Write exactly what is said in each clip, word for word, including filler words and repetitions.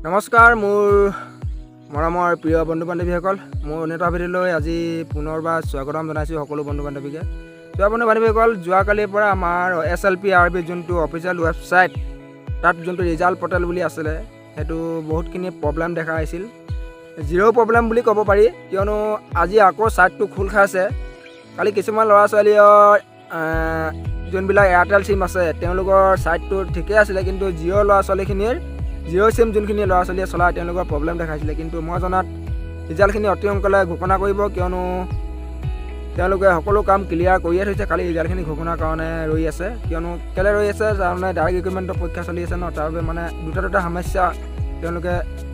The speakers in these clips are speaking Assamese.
নমস্কাৰ মোৰ মৰমৰ প্ৰিয় বন্ধু বান্ধৱীসকল মোৰ নেতা ভিডিঅ'লৈ আজি পুনৰবাৰ স্বাগতম জনাইছোঁ সকলো বন্ধু বান্ধৱীকে। যোৱা বন্ধু বান্ধৱীসকল যোৱাকালিৰ পৰা আমাৰ S L P R B যোনটো অফিচিয়েল ৱেবছাইট তাত যোনটো ৰিজাল্ট পৰ্টেল বুলি আছিলে সেইটো বহুতখিনি প্ৰব্লেম দেখা আহিছিল। জিৰ' প্ৰব্লেম বুলি ক'ব পাৰি, কিয়নো আজি আকৌ ছাইটটো খোল খাইছে। কালি কিছুমান ল'ৰা ছোৱালীৰ যোনবিলাক এয়াৰটেল চিম আছে তেওঁলোকৰ ছাইটটো ঠিকেই আছিলে, কিন্তু জিঅ' ল'ৰা ছোৱালীখিনিৰ জিঅ' চিম যোনখিনি ল'ৰা ছোৱালীয়ে চলায় তেওঁলোকৰ প্ৰব্লেম দেখাইছিলে। কিন্তু মই জনাত ৰিজাল্টখিনি অতি সোনকালে ঘোষণা কৰিব, কিয়নো তেওঁলোকে সকলো কাম ক্লিয়াৰ কৰিয়ে থৈছে। কালি ৰিজাল্টখিনি ঘোষণাৰ কাৰণে ৰৈ আছে, কিয়নো কেলৈ ৰৈ আছে তাৰমানে ডাইৰেক্ট ৰিক্ৰুটমেণ্টৰ পৰীক্ষা চলি আছে ন, তাৰ বাবে মানে দুটা দুটা সমস্যা তেওঁলোকে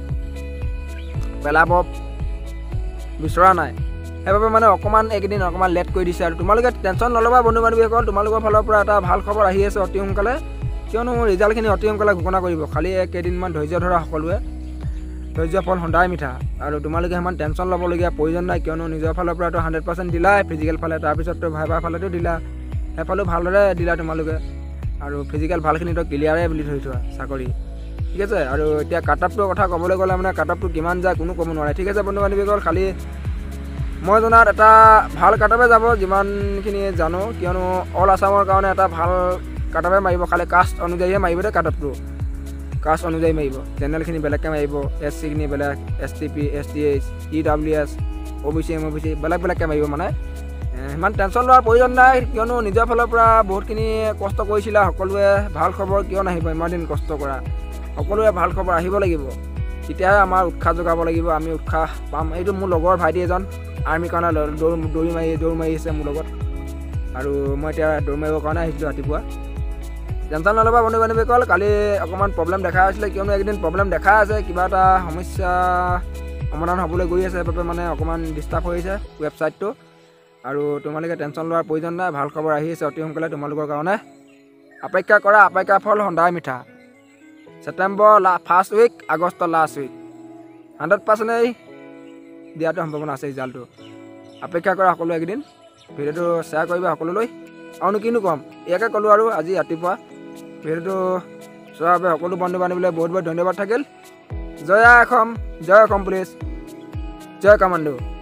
পেলাব বিচৰা নাই, সেইবাবে মানে অকণমান এইকেইদিন অকণমান লেট কৰি দিছে। আৰু তোমালোকে টেনশ্যন নল'বা বন্ধু বান্ধৱীসকল, তোমালোকৰ ফালৰ পৰা এটা ভাল খবৰ আহি আছে অতি সোনকালে, কিয়নো ৰিজাল্টখিনি অতি সোনকালে ঘোষণা কৰিব। খালি কেইদিনমান ধৈৰ্য ধৰা সকলোৱে, ধৈৰ্য ফল সদায় মিঠা। আৰু তোমালোকে সিমান টেনশ্যন ল'বলগীয়া প্ৰয়োজন নাই, কিয়নো নিজৰ ফালৰ পৰাতো হাণ্ড্ৰেড পাৰ্চেণ্ট দিলাই ফিজিকেল ফালে, তাৰপিছততো ভাইবাৰ ফালেতো দিলা, সেইফালেও ভালদৰে দিলা তোমালোকে। আৰু ফিজিকেল ভালখিনিতো ক্লিয়াৰে বুলি ধৰি থোৱা চাকৰি, ঠিক আছে। আৰু এতিয়া কাট আপটোৰ কথা ক'বলৈ গ'লে মানে কাট আপটো কিমান যায় কোনো ক'ব নোৱাৰে, ঠিক আছে বন্ধু বান্ধৱীসকল। খালি মই জনাত এটা ভাল কাট আপে যাব যিমানখিনি জানো, কিয়নো অল আছামৰ কাৰণে এটা ভাল কাট আপে মাৰিব। খালি কাষ্ট অনুযায়ীহে মাৰিব দেই কাট আপটো, কাষ্ট অনুযায়ী মাৰিব। জেনেৰেলখিনি বেলেগকৈ মাৰিব, এছ চিখিনি বেলেগ, S T P, S T H, E W S, O' B C, M O' B C বেলেগ বেলেগকৈ মাৰিব। মানে ইমান টেনশ্যন লোৱাৰ প্ৰয়োজন নাই, কিয়নো নিজৰ ফালৰ পৰা বহুতখিনি কষ্ট কৰিছিলা সকলোৱে। ভাল খবৰ কিয় নাহিব, ইমান দিন কষ্ট কৰা সকলোৱে ভাল খবৰ আহিব লাগিব, তেতিয়াহে আমাৰ উৎসাহ যোগাব লাগিব, আমি উৎসাহ পাম। এইটো মোৰ লগৰ ভাইটি এজন আৰ্মিৰ কাৰণে দৌৰ দৌৰি মাৰি দৌৰ মাৰি আছে মোৰ লগত, আৰু মই এতিয়া দৌৰ মাৰিবৰ কাৰণে আহিছিলোঁ ৰাতিপুৱা। টেনশ্যন নল'বা বন্ধু বান্ধৱীসকল, কালি অকণমান প্ৰব্লেম দেখা আছিলে, কিয়নো এইকেইদিন প্ৰব্লেম দেখা আছে, কিবা এটা সমস্যা সমাধান হ'বলৈ গৈ আছে, সেইবাবে মানে অকণমান ডিষ্টাৰ্ব হৈ আছে ৱেবছাইটটো। আৰু তোমালোকে টেনশ্যন লোৱাৰ প্ৰয়োজন নাই, ভাল খবৰ আহি আছে অতি সোনকালে তোমালোকৰ কাৰণে। অপেক্ষা কৰা, অপেক্ষা ফল সদায় মিঠা। ছেপ্টেম্বৰ লা ফাৰ্ষ্ট উইক, আগষ্টৰ লাষ্ট উইক হাণ্ড্ৰেড পাৰ্চেণ্টেই দিয়াটো সম্ভাৱনা আছে ৰিজাল্টটো। অপেক্ষা কৰা সকলো এইকেইদিন, ভিডিঅ'টো শ্বেয়াৰ কৰিবা সকলোলৈ। আৰুনো কিনো ক'ম, ইয়াকে ক'লোঁ আৰু আজি ৰাতিপুৱা ভিডিঅ'টো চোৱাৰ বাবে সকলো বন্ধু বান্ধৱীলৈ বহুত বহুত ধন্যবাদ থাকিল। জয় অসম, জয় অসম পুলিচ, জয় কামাণ্ডো।